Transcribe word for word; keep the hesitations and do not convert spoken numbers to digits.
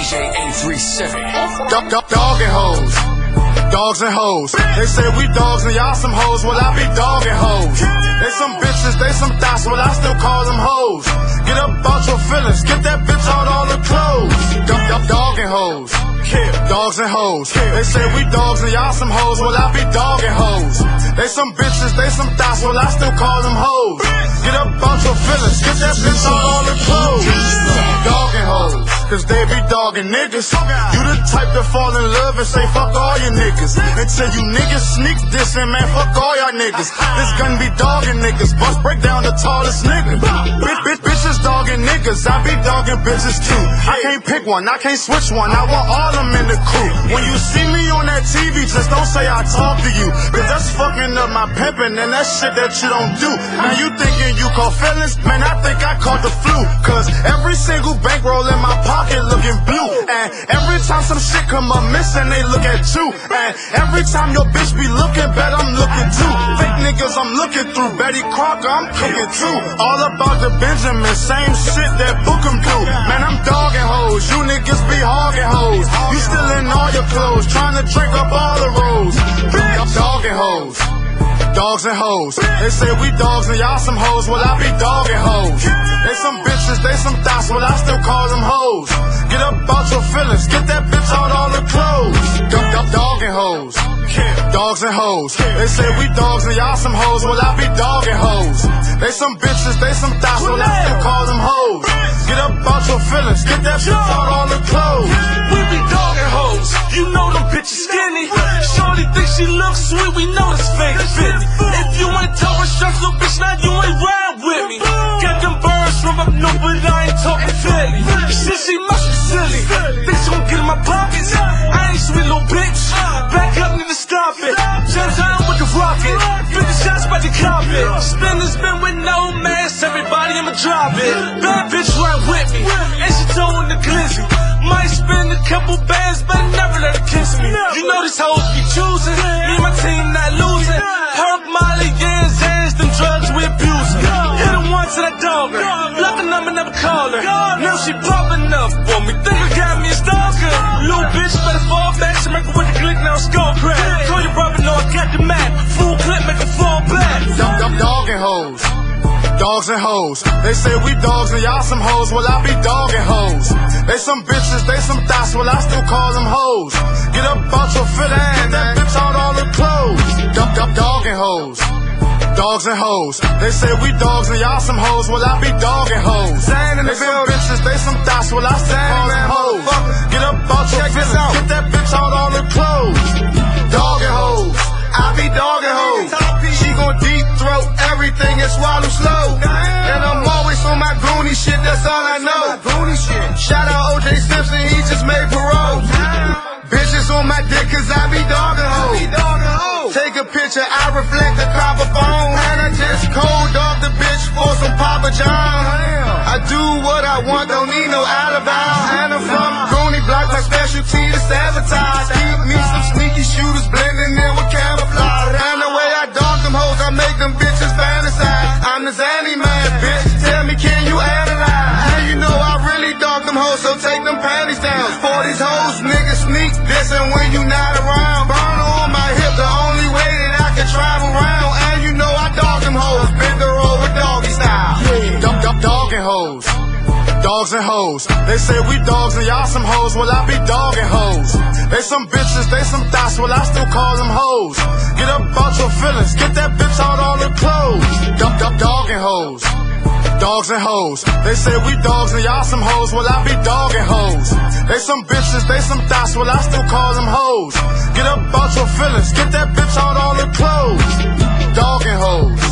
J A three seven. Dog, dog, dog and hoes. Dogs and hoes. They say we dogs and y'all some hoes. Well, I be dog and hoes. They some bitches, they some thoughts. Well, I still call them hoes. Get up out your feelings. Get that bitch out all the clothes. Dog, dog, dog and hoes. Dogs and hoes. They say we dogs and y'all some hoes. Well, I be dog and hoes. They some bitches, they some thoughts. Well, I still call them hoes. Get up out your feelings. Get that bitch out all the clothes. Dog and hoes. Cause they be dogging niggas. You the type to fall in love and say fuck all your niggas. Until you niggas sneak this and man, fuck all y'all niggas. This gun be dogging niggas. Bust break down the tallest nigga. Bitch, bitch, bitches dogging niggas. I be dogging bitches too. I can't pick one, I can't switch one. I want all them in the crew. When you see me on that T V, just don't say I talk to you. Cause that's fucking up my pimpin' and that shit that you don't do. Now you thinking you caught feelings? Man, I think I caught the flu. Cause every single bankroll in my pocket looking blue. And every time some shit come up missing, they look at you. And every time your bitch be looking bad, I'm looking too. Fake niggas I'm looking through. Betty Crocker, I'm cooking too. All about the Benjamin, same shit that book 'em do. Man, I'm dogging hoes. You niggas be hogging hoes. You still in all your clothes, trying to drink up all the roads. I'm dogging hoes. Dogs and hoes. They say we dogs and y'all some hoes. Well, I be dogging hoes. They some bitches, they some thoughts. Well, I still call them hoes. Get up out your feelings. Get that bitch out all the clothes. Dog, dog, dogging hoes. Dogs and hoes. They say we dogs and y'all some hoes. Well, I be dogging hoes. They some bitches, they some thoughts. Well, I still call them hoes. Get up out your feelings. Get that bitch out all the clothes. We be dogging hoes. You know them bitches skinny. Shorty think she looks sweet. We know it's fake fit. If you ain't talking shots, little bitch, now you ain't ride with me. Got them birds from up north, but I ain't talking Philly. Shit, she must be silly. Think she gon' get in my pockets. I ain't sweet little bitch. Back up, need to stop it. Just time with the rocket. fifty shots by the carpet. Spin and spin with no mask. Everybody, I'ma drop it. Bad bitch right with me. And she throwing the glizzy. Might spend a couple bands, but never let her kiss me. You know these hoes be choosing. Me and my team not losing. Herb, Molly, yeah, Zans, them drugs we abusing. Hit her once and I dog her. Block a number, never call her. Now she popping up for me. Think I got me a stalker. Little bitch better fall back. She make her with the click, now skull crack. Call your brother, know I got the Mac. Full clip, make her fall back. Dog, dog, dogging hoes. Dogs and hoes. They say we dogs and y'all some hoes. Well, I be dogging hoes. They some bitches, they some thoughts. Well, I still call them hoes. Get up out your feelings. Get that bitch out all the clothes. Dog, dog, dogging hoes. Dogs and hoes. They say we dogs and y'all some hoes. Well, I be dogging hoes. They some bitches, they some thoughts. Well, I still call them hoes. Get up out your feelings. Get that bitch out all the clothes. Dogging hoes. I be dogging hoes. She gon' deep throat everything and swallow slow. And I'm always on my Goonie shit, that's all I know. Shout out O J Simpson, he just made parole. Bitches on my dick cause I be dogging hoes. Take a picture, I reflect the copper phone. And I just cold dog the bitch for some Papa John. I do what I want, don't need no alibi. And I'm from Goonie block, my specialty to sabotage. Keep me some sneaky shooters blending in with camouflage. And the way I dog them hoes, I make them bitches fantasize. I'm the Zanny man, bitch. Tell me, can you analyze? And you know I really dog them hoes, so take them panties down. For these hoes, niggas sneak this, and when you not around, burner on my hip, the only way that I can travel around. And you know I dog them hoes, bend her over doggy style. Yeah. Dog, dog, dogging hoes. Dogs and hoes. They say we dogs and y'all some hoes. Well, I be dogging hoes. They some bitches, they some thoughts. Well, I still call them hoes. Get up out your feelings. Get that bitch out all the clothes. Dog, dog, dogging hoes. Dogs and hoes. They say we dogs and y'all some hoes. Well, I be dogging hoes. They some bitches, they some thoughts. Well, I still call them hoes. Get up out your feelings. Get that bitch out all the clothes. Dogging hoes.